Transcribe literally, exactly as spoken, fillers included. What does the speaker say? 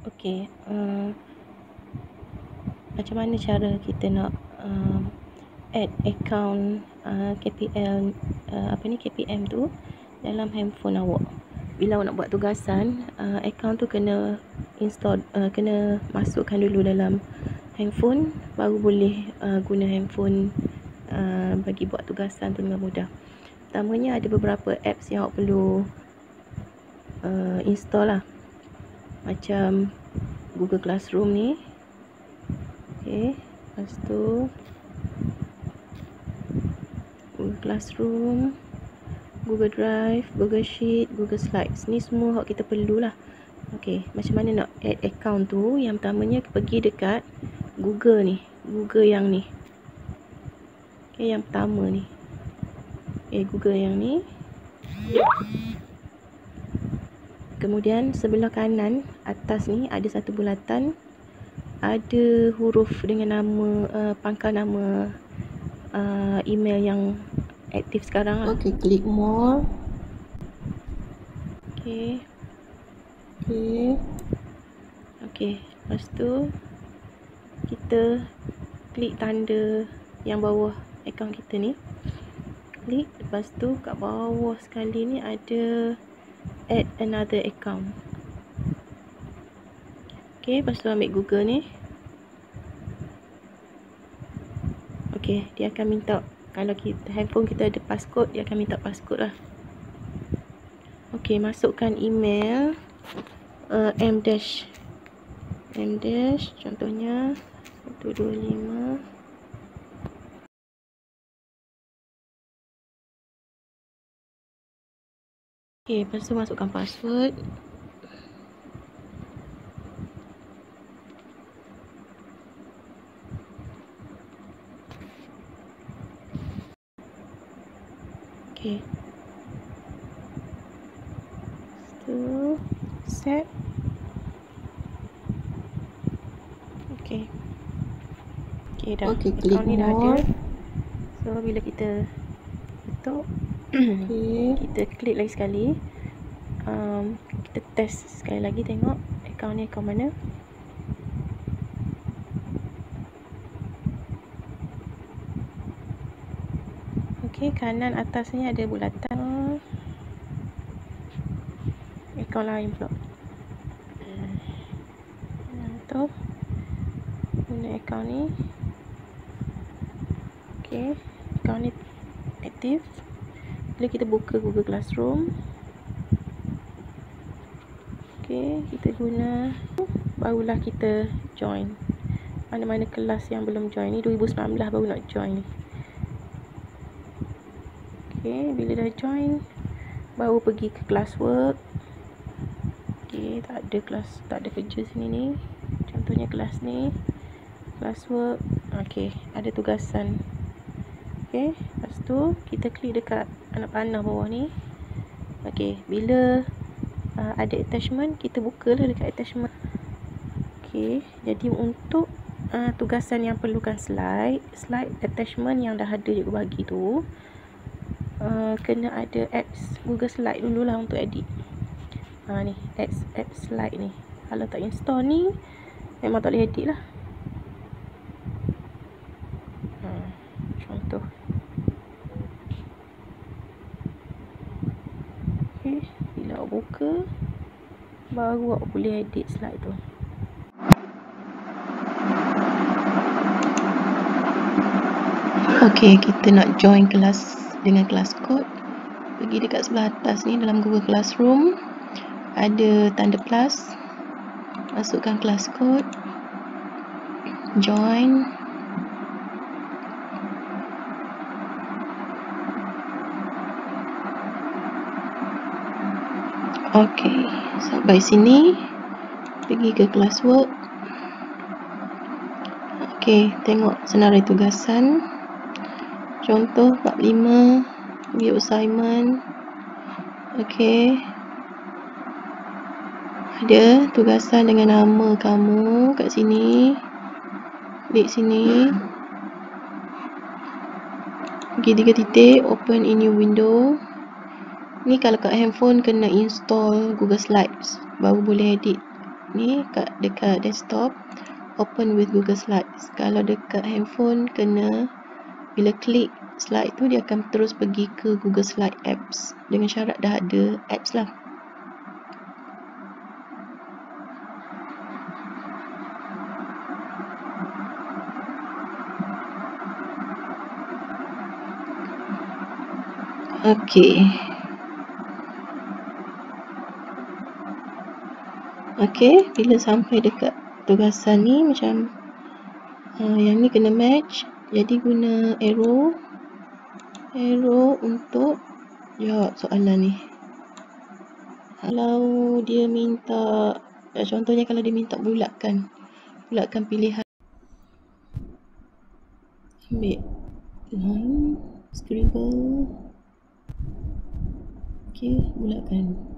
Okey, uh, macam mana cara kita nak uh, add account uh, K P L uh, apa ni K P M tu dalam handphone awak. Bila awak nak buat tugasan, uh, account tu kena install, uh, kena masukkan dulu dalam handphone, baru boleh uh, guna handphone uh, bagi buat tugasan tu dengan mudah. Pertamanya ada beberapa apps yang awak perlu uh, install lah, macam Google Classroom ni. Okay, lepas tu Google Classroom, Google Drive, Google Sheet, Google Slides. Ni semua hak kita perlulah. Okey, macam mana nak add account tu? Yang pertamanya pergi dekat Google ni, Google yang ni. Okey, yang pertama ni. Okey, Google yang ni. Kemudian sebelah kanan atas ni ada satu bulatan, ada huruf dengan nama uh, pangkal nama uh, email yang aktif sekarang lah. Okey, klik more. Okey. Okey. Okey, lepas tu kita klik tanda yang bawah akaun kita ni. Klik, lepas tu kat bawah sekali ni ada add another account. Okey, lepas tu ambil Google ni. Okey, dia akan minta, kalau kita handphone kita ada passcode, dia akan minta passcode lah. Okey, masukkan email uh, M dash M dash contohnya satu dua lima. Okey, lepas tu masukkan password. Okey. Lepas tu set. Okey. Okey, dah. Okey, klik Account ni dah ada. more. So bila kita tutup, Okey. kita klik lagi sekali. Um, kita test sekali lagi, tengok akaun ni akaun mana. Okey, kanan atasnya ada bulatan. Akaun lain pula. Nah, tu guna akaun ni. Okey, akaun ni aktif. Bila kita buka Google Classroom, okey, kita guna, barulah kita join. Mana-mana kelas yang belum join ni, dua ribu sembilan belas baru nak join ni. Okey, bila dah join, baru pergi ke classwork. Okey, tak ada kelas, tak ada kerja sini ni. Contohnya kelas ni, classwork. Okey, ada tugasan. Okey, lepas tu kita klik dekat anak panah bawah ni. Okey, bila uh, ada attachment, kita bukalah dekat attachment. Okey, jadi untuk uh, tugasan yang perlukan slide, slide attachment yang dah ada cikgu bagi tu, uh, kena ada apps Google Slide dululah untuk edit. Ha, ni apps, apps slide ni. Kalau tak install ni, memang tak boleh edit lah. Ha, contoh. Okay, bila awak buka, baru awak boleh edit slide tu. Okey, kita nak join kelas dengan kelas kod. Pergi dekat sebelah atas ni dalam Google Classroom, ada tanda plus. Masukkan kelas kod. Join. Okey, sampai sini. Pergi ke classwork. Okey, tengok senarai tugasan. Contoh bab lima, view assignment. Okey. Ada tugasan dengan nama kamu kat sini. Klik sini. Pergi tiga titik, open in new window. Ni kalau kat handphone kena install Google Slides, baru boleh edit. ni kat dekat desktop, open with Google Slides. Kalau dekat handphone kena, bila klik slide tu dia akan terus pergi ke Google Slide apps dengan syarat dah ada apps lah. Okey. Okey, bila sampai dekat tugasan ni macam uh, yang ni kena match, jadi guna arrow arrow untuk jawab soalan ni. Kalau dia minta, contohnya kalau dia minta bulatkan bulatkan pilihan, ambil line, scribble, okey, bulatkan.